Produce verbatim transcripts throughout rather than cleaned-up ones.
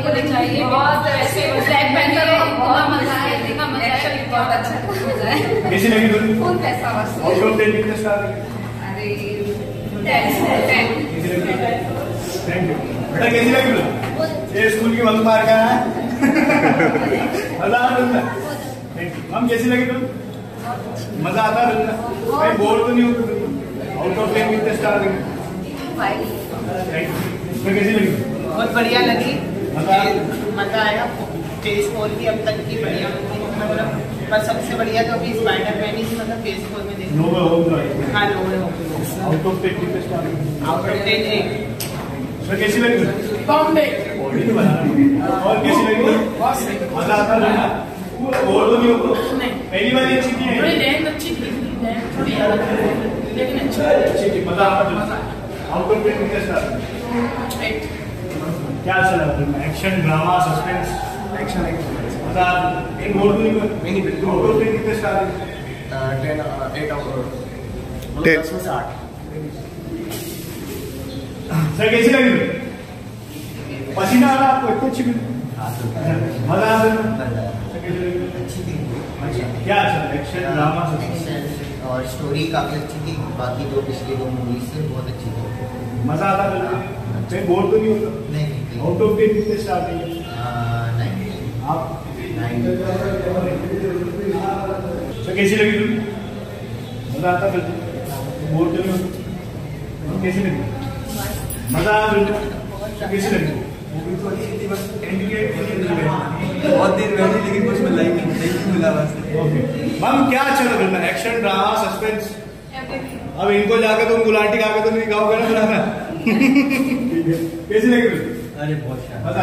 को दिखाइए, बहुत ऐसे ब्लैक पैंथर बहुत मजा आया, देखा मजा आया, बहुत अच्छा मजा है। कैसी लगी तुम? फुल पैसा वसूल। आउट ऑफ टेन कितने स्टार? अरे टेन टेन। थैंक यू बेटा। कैसी लगी तुम? ये स्कूल की बंक मार का है। मजा आ रहा है। Thank you. हम कैसी लगी तुम? मजा आता है तुमको? भाई बोर तो नहीं होते तुम? आउट ऑफ टेन कितने स्टार देंगे? फाइव। Thank you. तो कैसी लगी? बहुत बढ़िया लगी, मजा मजा आया। फेस फोर की अब तक की बढ़िया मतलब, पर सबसे बढ़िया तो अभी स्पाइडरमैन ही मतलब फेस फोर में देखा। नो वे होम तो हाँ no way home. Out of ten कितने स्टार देंगे? आउट ऑफ टेन एक। तो कैसी लगी? बॉम्बे। और कैसी लगी? मजा आता है? बोर तो नहीं होता? पहली बार ये चीज है। अच्छी थी, थोड़ी अलग लेकिन अच्छी थी, मजा आता। आउट ऑफ टेन कितने स्टार? क्या अच्छा लगा फिल्म? Action, drama, suspense? एक्शन मजा एक बोर तो नहीं हुआ? नहीं बिल्कुल। आउट ऑफ टेन कितने star? Ten eight out of दस में से आठ। सर कैसी लगी? पसीना आ रहा आपको? इतनी अच्छी फिल्म, मजा आ रहा? अच्छी थी। क्या अच्छा? एक्शन, ड्रामा, सस्पेंस और स्टोरी काफी अच्छी थी। बाकी जो पिछली दो मूवीज से बहुत अच्छी थी। मजा आता फिल्म? कहीं बोर तो नहीं होता? नहीं। आउट ऑफ टेन कितने स्टार देंगे आप? सर कैसी लगी फिल्म? मजा आता फिल्म? बोर तो नहीं होता? कैसी लगी? मजा आया फिल्म? कैसी लगी? बहुत देर बैठी लेकिन कुछ मिला ही नहीं मिला बस। ओके मैम, क्या अच्छा लगा फिल्म? Action, drama, suspense? अब इनको जाके तुम गुलाटी खा के तो नहीं दिखाओगे ना बनाना। कैसी लगी फिल्म? अरे बहुत मजा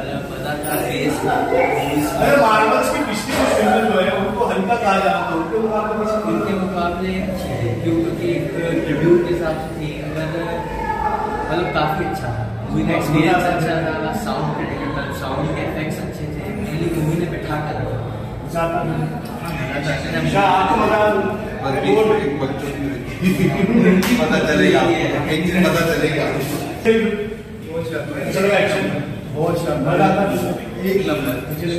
अरे मार्वल्स की पिछली कुछ फिल्म जो है उनको हल्का कहा जाता है, उनके मुकाबले उनके मुकाबले क्योंकि रिव्यू के हिसाब से थी, अगर मतलब काफी अच्छा था। एक्सपीरियंस अच्छा था, साउंड क्रिटिकल, साउंड के इफेक्ट्स अच्छे थे, मेनली मूवी ने बिठा कर आपको पता चलेगा, एक दिन पता चलेगा। चलो एक्शन बहुत शानदार, एक नंबर।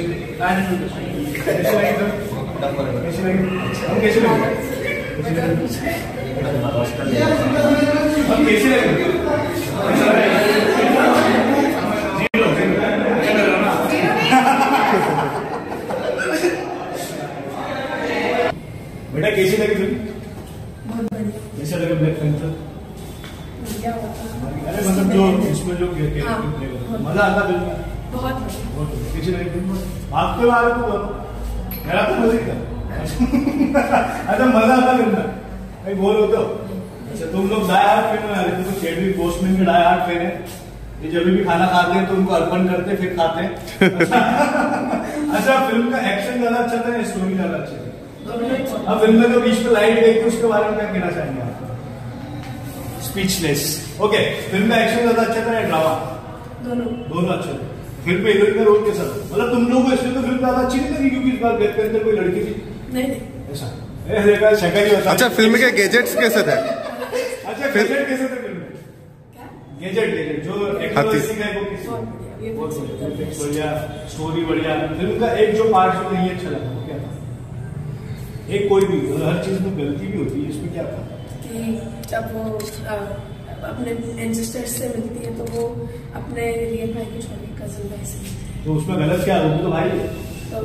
हम कैसे लगे? हम कैसे लगे? बेटा कैसी लगी फिल्म? बहुत बढ़िया। कैसा लगा ब्लैक पैंथर? अरे मतलब जो इसमें जो मजा आता फिल्म में? बहुत बहुत कैसी लगी फिल्म? आपके बारे में तो मेरा तो मजा था। अच्छा मजा आता फिल्म में? भाई बोल हो तो अच्छा तुम लोग डाई हार्ट फैन हो? तुम तो चैडविक बोसमैन के डाई हार्ट फैन है। ये जब भी खाना खाते हैं तो उनको अर्पण करते हैं फिर खाते हैं। अच्छा फिल्म का एक्शन ज्यादा अच्छा था या स्टोरी ज्यादा अच्छी थी? अब फिल्म में तो बीच में लाइट गई थी, उसके बारे में क्या कहना चाहेंगे आप? स्पीचलेस। ओके, फिल्म का एक्शन ज्यादा अच्छा था या ड्रामा? दोनों दोनों अच्छे थे। फिल्म में हीरोइन का रोल कैसा था? मतलब तुम लोगों को इसलिए तो फिल्म ज्यादा अच्छी नहीं लगी क्योंकि इस बार ब्लैक पैंथर कोई लड़की थी? नहीं ऐसा देखा शक्ल ही होता। अच्छा फिल्म के गैजेट्स कैसे थे? अच्छा गैजेट कैसे थे फिल्म में? गैजेट गैजेट जो टेक्नोलॉजी है वो किसी बढ़िया, स्टोरी बढ़िया। फिल्म का एक जो पार्ट जो नहीं अच्छा लगा क्या था? एक कोई भी हर चीज में गलती भी होती है, इसमें क्या था कि जब वो आ, अपने एंसेस्टर्स से मिलती है तो वो अपने रियल भाई की छोटी कजन भाई से मिलती है, तो उसमें गलत क्या है? वो तो भाई है।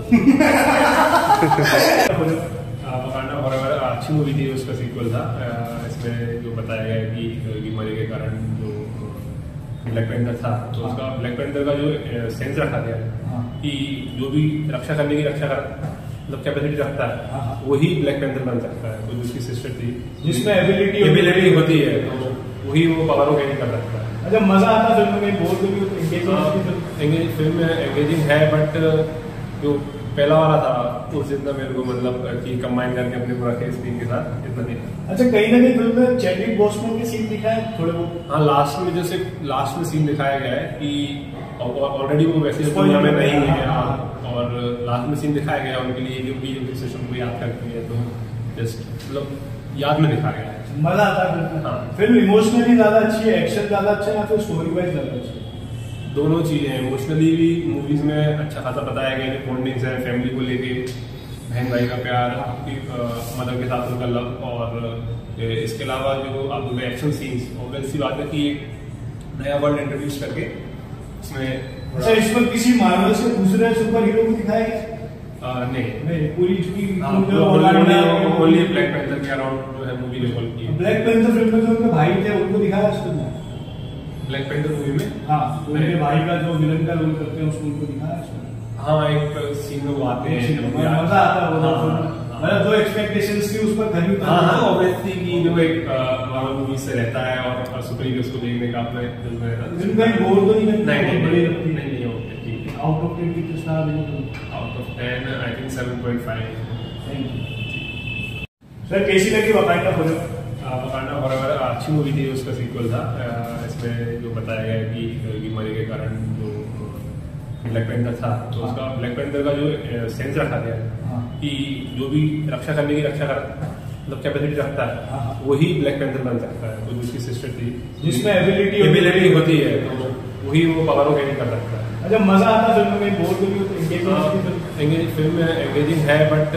अच्छी मूवी थी, उसका सीक्वल था। इसमें जो बताया गया कि बीमारी के कारण जो ब्लैक पैंथर था तो उसका ब्लैक पैंथर का जो सेंस रखा गया कि जो भी रक्षा करने की रक्षा कर मतलब कैपेसिटी रखता है वही ब्लैक पैंथर बन सकता है। तो जिसकी सिस्टर थी जिसमें एबिलिटी एबिलिटी होती है तो वही वो पावर को गेन कर सकता है। अच्छा मजा आता फिल्म में? बोर तो भी फिल्म में एंगेजिंग है बट जो पहला वाला था उस जितना मेरे को मतलब कि कंबाइन करके अपने पूरा फेस स्क्रीन के साथ इतना नहीं। अच्छा कहीं ना कहीं फिल्म में चैडविक बोसमैन के सीन दिखाए थोड़े बहुत? हाँ लास्ट में जैसे लास्ट में सीन दिखाया गया है कि ऑलरेडी वो वैसे दुनिया में नहीं है और लास्ट में सीन दिखाया गया उनके लिए जो भी सिचुएशन को याद करती है तो जस्ट मतलब याद में दिखाया गया है। मजा आता है फिल्म। हाँ फिल्म इमोशनली ज्यादा अच्छी है, एक्शन ज्यादा अच्छा है या फिर स्टोरी वाइज ज्यादा अच्छी है? दोनों चीजें इमोशनली भी मूवीज में अच्छा खासा बताया गया है, बॉन्डिंग्स है फैमिली को लेके, बहन भाई का प्यार, मदर के साथ उनका लव, और इसके अलावा जो आप एक्शन सीन्स, ऑब्वियस सी बात है कि एक नया वर्ल्ड इंट्रोड्यूस करके इसमें। अच्छा, इसमें किसी मार्वल से दूसरे सुपर हीरो को दिखाया गया? नहीं नहीं, पूरी चुकी ओनली ब्लैक पैंथर के अराउंड जो है मूवी रिवॉल्व की है। ब्लैक पैंथर फिल्म में जो उनके भाई थे उनको दिखाया उसमें? ब्लैक पैंथर मूवी में हाँ, तो उनके भाई का जो विलन का रोल करते हैं उसको उनको दिखाया उसमें? हाँ, एक सीन में वो आते हैं, मजा आता है वो, मतलब जो एक्सपेक्टेशंस थी उस पर खरी उतरना। हाँ हाँ, ऑब्वियसली कि जो एक मार्वल मूवी से रहता है और सुपर हीरोज को देखने का अपने दिल में रहता है। कहीं बोर तो नहीं करते? नहीं नहीं नहीं नहीं नहीं ओके ठीक है। आउट ऑफ टेन कितने स्टार देंगे? Out of ten I think seven point five. Thank you sir. कैसी लगी वकांडा फॉरएवर? वकांडा फॉरएवर अच्छी मूवी थी, उसका सीक्वल था। इसमें जो बताया गया कि बीमारी के कारण जो ब्लैक पैंथर था, तो उसका ब्लैक पैंथर का जो सेंस रखा गया है कि जो भी रक्षा करने की रक्षा कर मतलब कैपेसिटी रखता है वही ब्लैक पैंथर बन सकता है। तो उसकी सिस्टर थी जिसमें एबिलिटी एबिलिटी होती है, तो वही वो पावर को कैरी कर सकता है। अच्छा, मजा आता फिल्म में? बोर तो नहीं होता? एंगेजिंग फिल्म एंगेजिंग है, बट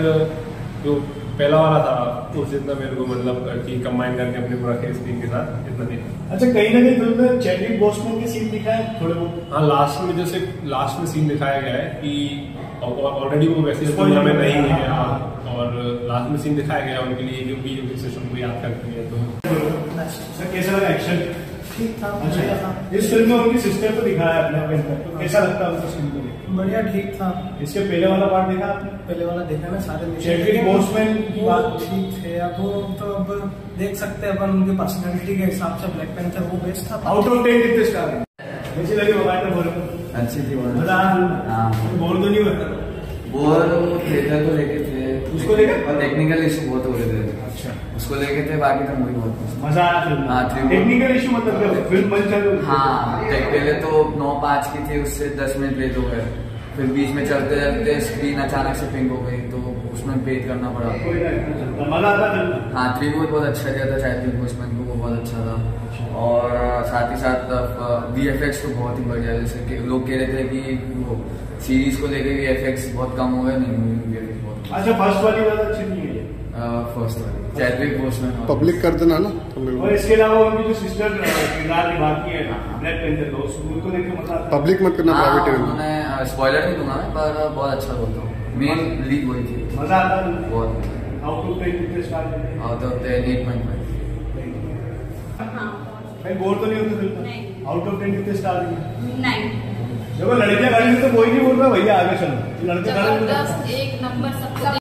जो पहला वाला था उस जितना मेरे को मतलब कि कंबाइन करके अपने पूरा खेल स्क्रीन के साथ इतना नहीं। अच्छा, कहीं ना कहीं फिल्म में चैडविक बोसमैन के सीन दिखाए थोड़े बहुत? हाँ, लास्ट में जैसे लास्ट में सीन दिखाया गया है कि ऑलरेडी वो वैसे दुनिया में नहीं है, और लास्ट में सीन दिखाया गया उनके लिए जो भी सिस्टम को याद करती है। तो सर कैसा लगा एक्शन? ठीक था। अच्छा, इस फिल्म में उनकी सिस्टर को दिखाया आपने, तो कैसा लगता है उनका सीन को? बढ़िया, ठीक था। इसके पहले वाला पार्ट देखा आपने? पहले वाला देखा ना, सारे चैडविक बोसमैन की बात ठीक थे। अब वो तो अब देख सकते हैं अपन, उनकी पर्सनैलिटी के हिसाब से ब्लैक पैंथर वो बेस्ट था। आउट ऑफ टेन कितने स्टार है? कैसी लगी वकांडा फॉरएवर? अच्छी थी। मजा आया? बोर तो नहीं हुआ? बोर थिएटर को लेके थे, उसको लेके टेक्निकल इशू बहुत हो रहे थे। अच्छा, उसको लेके थे, बाकी तो मूवी बहुत मजा आया? हाँ, टेक्निकल इशू मतलब फिल्म बंद चल? हाँ, पहले तो नौ पाँच की थी, उससे दस मिनट लेट हो गए, फिर बीच में चलते चलते स्क्रीन अचानक से पिंक हो गई, तो उसमें वेट करना पड़ा। मजा आता फिल्म? हाँ, थ्री बहुत बहुत अच्छा किया था चैडविक बोसमैन को, वो बहुत अच्छा था। और साथ ही साथ वी एफ एक्स तो बहुत ही बढ़िया, जैसे कि लोग कह रहे थे कि वो सीरीज को लेकर वी एफ एक्स बहुत कम हो गए, नहीं वी एफ एक्स बहुत। अच्छा, फर्स्ट वाली ज्यादा अच्छी नहीं है? फर्स्ट वाली चैडविक बोसमैन पब्लिक कर देना ना। और इसके अलावा उनकी जो सिस्टर किरदार निभाती है ब्लैक पैंथर का, उसको देख के मजा आता है? पब्लिक मत करना, प्राइवेट। उन्होंने स्पॉइलर नहीं दूंगा मैं, पर बहुत अच्छा बोलता हूँ, मेन लीड वही थी। मजा आता है बहुत। आउट ऑफ टेन कितने स्टार देंगे? Out of ten eight point five. भाई बोर तो नहीं होते फिल्म? आउट ऑफ टेन कितने स्टार देंगे? नाइन। देखो लड़कियां गाड़ी में तो कोई नहीं बोल रहा भैया आगे चलो, लड़के जबरदस्त एक नंबर सबको